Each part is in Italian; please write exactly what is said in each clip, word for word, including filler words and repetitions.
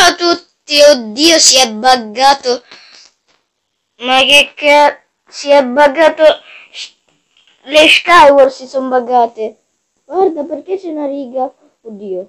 Ciao a tutti, oddio si è buggato. Ma che cazzo, si è buggato. Le Skywars si sono buggate. Guarda perché c'è una riga. Oddio.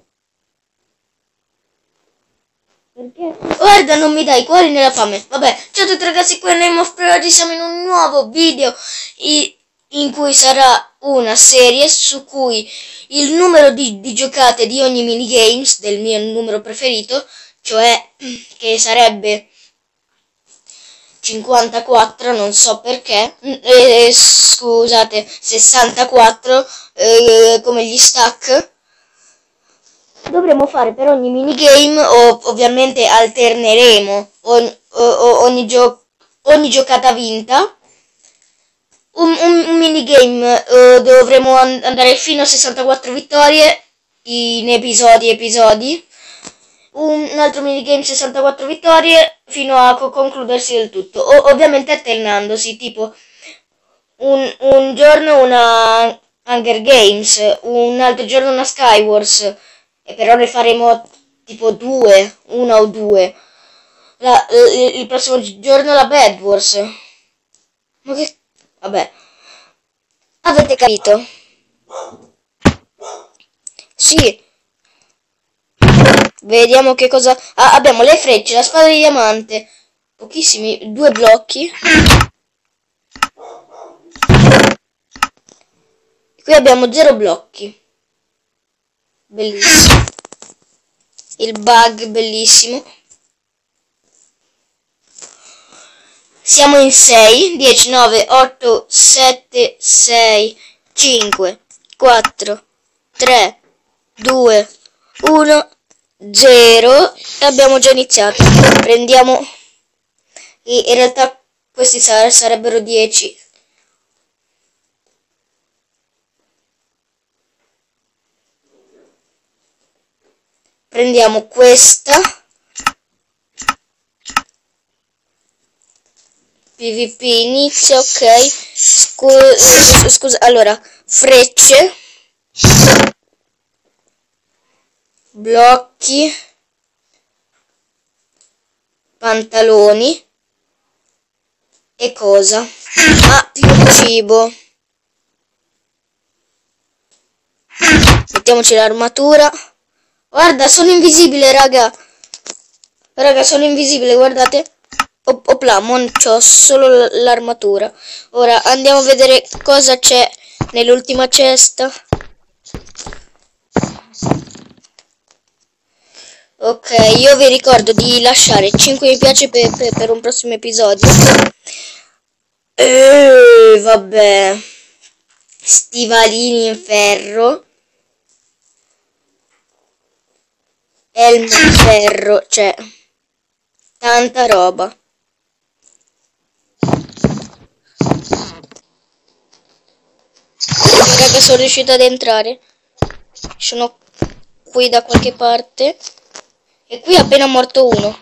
Perché? Guarda, non mi dai i cuori nella fame. Vabbè, ciao a tutti ragazzi, qui è Name of Pro. Oggi siamo in un nuovo video in cui sarà una serie su cui il numero di, di giocate di ogni minigames del mio numero preferito, cioè che sarebbe cinquantaquattro, non so perché, eh, scusate, sessantaquattro, eh, come gli stack, dovremo fare per ogni minigame, o ovviamente alterneremo ogni, ogni, gio ogni giocata vinta. Un, un, un minigame uh, dovremo and andare fino a sessantaquattro vittorie in episodi episodi. Un, un altro minigame sessantaquattro vittorie fino a co concludersi del tutto. O ovviamente alternandosi, tipo un, un giorno una Hunger Games, un altro giorno una Skywars. E però ne faremo tipo due, una o due. La, il, il prossimo giorno la Bed Wars. Ma che... Vabbè, avete capito? Sì. Vediamo che cosa... Ah, abbiamo le frecce, la spada di diamante. Pochissimi, due blocchi. Qui abbiamo zero blocchi. Bellissimo. Il bug, bellissimo. Siamo in sei, dieci, nove, otto, sette, sei, cinque, quattro, tre, due, uno, zero. E abbiamo già iniziato. Prendiamo... In realtà questi sarebbero dieci. Prendiamo questa. PvP inizia, ok. Scusa, scusa, allora, frecce, blocchi, pantaloni e cosa? Ah, più cibo. Mettiamoci l'armatura. Guarda, sono invisibile, raga. Raga, sono invisibile, guardate. Opla, non c'ho solo l'armatura. Ora andiamo a vedere cosa c'è nell'ultima cesta. Ok, io vi ricordo di lasciare cinque mi piace per, per, per un prossimo episodio. E vabbè. Stivalini in ferro. Elmo in ferro, cioè tanta roba. Raga, sono riuscito ad entrare. Sono qui da qualche parte. E qui è appena morto uno.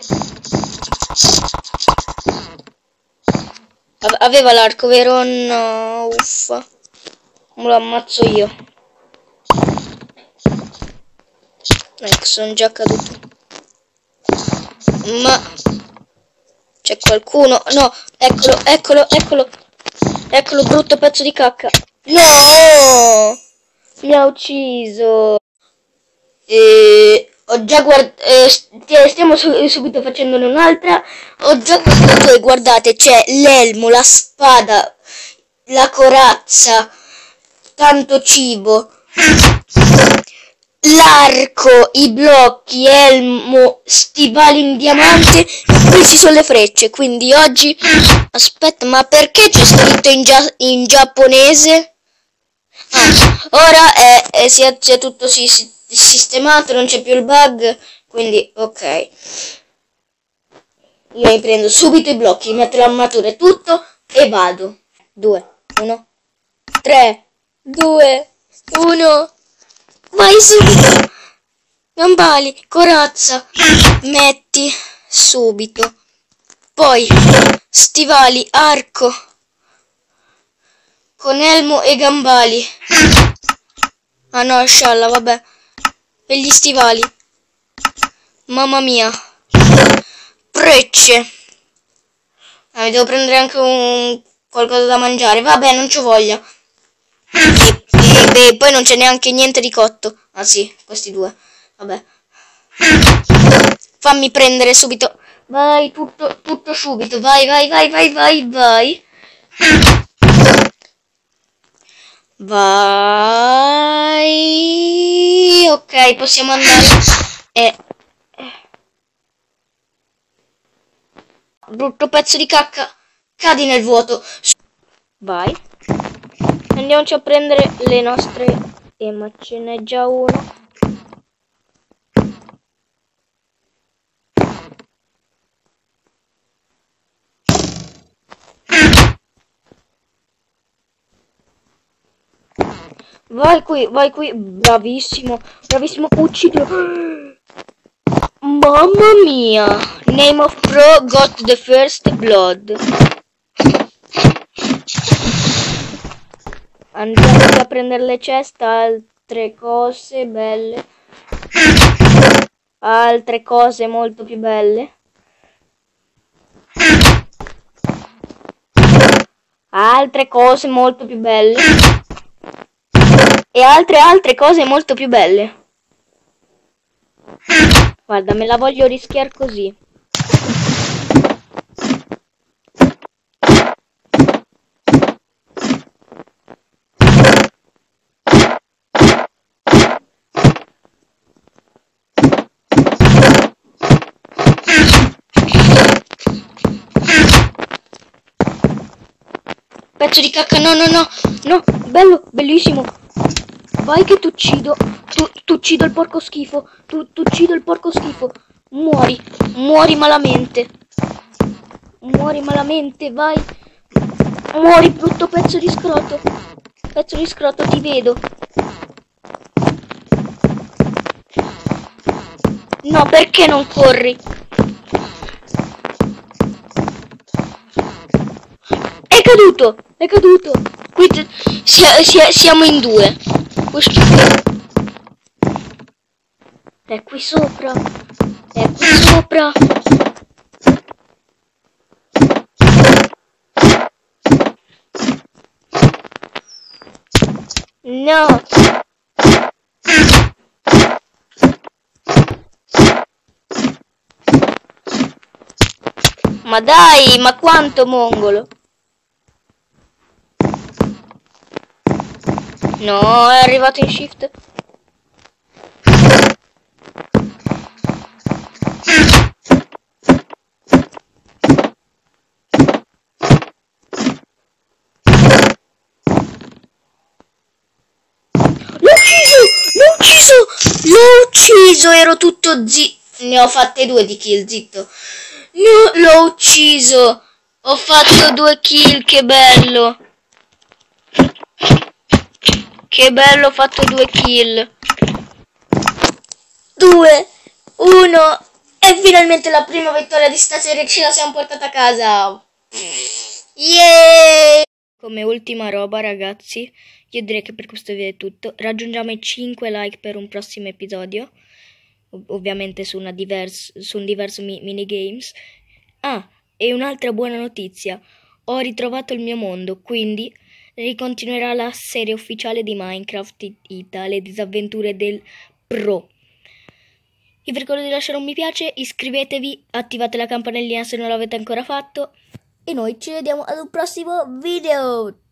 Aveva l'arco, vero? No, uffa. Me lo ammazzo io. Ecco, sono già caduto. Ma c'è qualcuno? No, eccolo, eccolo, eccolo. Eccolo, brutto pezzo di cacca. No! Mi ha ucciso. E ho già guardato. Eh, stiamo su subito facendone un'altra. Ho già guardato e guardate, c'è l'elmo, la spada, la corazza, tanto cibo, l'arco, i blocchi, elmo, stivali in diamante. E qui ci sono le frecce. Quindi oggi... Aspetta, ma perché c'è scritto in, gia in giapponese? Ah, ora è, è, si è, è tutto si, si, sistemato, non c'è più il bug, quindi ok. Io mi prendo subito i blocchi, metto l'armatura e tutto e vado. due, uno, tre, due, uno, vai subito. Gambali, corazza, metti subito. Poi stivali, arco. Con elmo e gambali. Ah no, scialla, vabbè. E gli stivali. Mamma mia. frecce. Ah, mi devo prendere anche un qualcosa da mangiare. Vabbè, non c'ho voglia. E, e, e poi non c'è neanche niente di cotto. Ah sì, questi due. Vabbè. Fammi prendere subito. Vai, tutto, tutto subito. Vai, vai, vai, vai, vai, vai. Vai. Ok, possiamo andare. Eh. Brutto pezzo di cacca. Cadi nel vuoto. Vai. Andiamoci a prendere le nostre. Eh, ma ce n'è già uno. Vai qui, vai qui. Bravissimo. Bravissimo. Uccidilo. Mamma mia. Name of Pro got the first blood. Andiamo a prendere le ceste, altre cose belle. Altre cose molto più belle. Altre cose molto più belle. E altre altre cose molto più belle. Guarda, me la voglio rischiare così. Pezzo di cacca, no, no, no, no, bello, bellissimo. Vai che ti uccido, tu, tu uccido il porco schifo, tu, tu uccido il porco schifo. Muori, muori malamente. Muori malamente, vai. Muori, brutto pezzo di scroto. Pezzo di scroto, ti vedo. No, perché non corri? È caduto, è caduto. Qui si, si, siamo in due. Questo è qui sopra. È qui sopra. No. Ma dai, ma quanto mongolo? No, è arrivato in shift. L'ho ucciso! L'ho ucciso! L'ho ucciso! Ero tutto zitto. Ne ho fatte due di kill, zitto. No, l'ho ucciso! Ho fatto due kill, che bello! Che bello, ho fatto due kill. Due, uno. E finalmente la prima vittoria di stasera che ce la siamo portata a casa. Yeah! Come ultima roba, ragazzi, io direi che per questo video è tutto. Raggiungiamo i cinque like per un prossimo episodio. Ov ovviamente su, una diverso, su un diverso mi minigames. Ah, e un'altra buona notizia. Ho ritrovato il mio mondo, quindi ricontinuerà la serie ufficiale di Minecraft Ita, le disavventure del Pro. Vi ricordo di lasciare un mi piace, iscrivetevi, attivate la campanellina se non l'avete ancora fatto e noi ci vediamo ad un prossimo video.